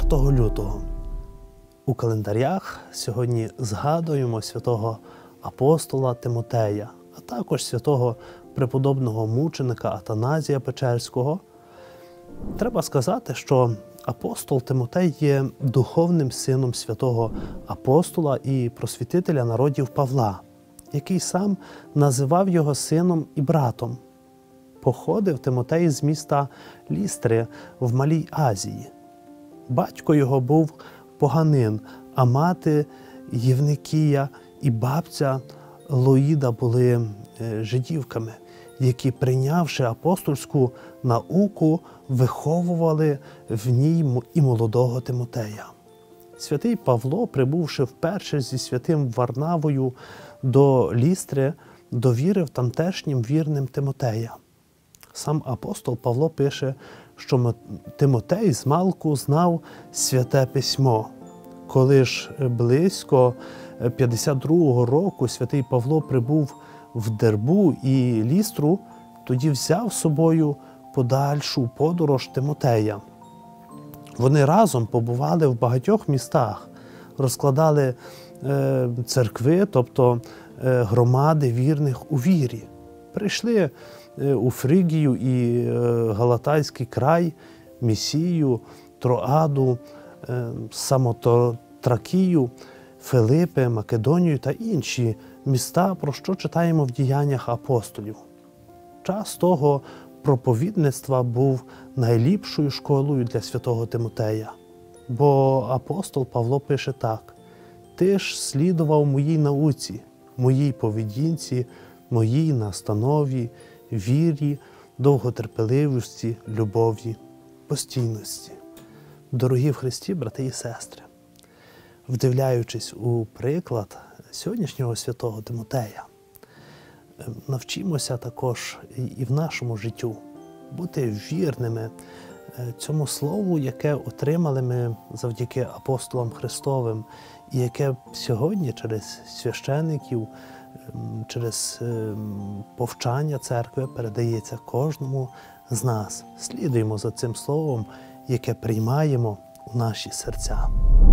4 лютого. У календарях сьогодні згадуємо святого апостола Тимотея, а також святого преподобного мученика Атаназія Печерського. Треба сказати, що апостол Тимотей є духовним сином святого апостола і просвітителя народів Павла, який сам називав його сином і братом. Походив Тимотей з міста Лістри в Малій Азії. Батько його був поганин, а мати Євникія і бабця Лоїда були жидівками, які, прийнявши апостольську науку, виховували в ній і молодого Тимотея. Святий Павло, прибувши вперше зі святим Варнавою до Лістри, довірив тамтешнім вірним Тимотея. Сам апостол Павло пише, що Тимотей змалку знав Святе Письмо. Коли ж близько 52-го року святий Павло прибув в Дербу і Лістру, тоді взяв з собою подальшу подорож Тимотея. Вони разом побували в багатьох містах, розкладали церкви, тобто громади вірних у вірі. Прийшли у Фригію і Галатайський край, Місію, Троаду, Самотракію, Филипи, Македонію та інші міста, про що читаємо в діяннях апостолів. Час того проповідництва був найліпшою школою для святого Тимотея. Бо апостол Павло пише так: «Ти ж слідував моїй науці, моїй поведінці, моїй настанові, вірі, довготерпеливості, любові, постійності». Дорогі в Христі, брати і сестри, вдивляючись у приклад сьогоднішнього святого Тимотея, навчимося також і в нашому життю бути вірними цьому слову, яке отримали ми завдяки апостолам Христовим, і яке сьогодні через священиків, через повчання церкви передається кожному з нас. Слідуємо за цим словом, яке приймаємо у наші серця.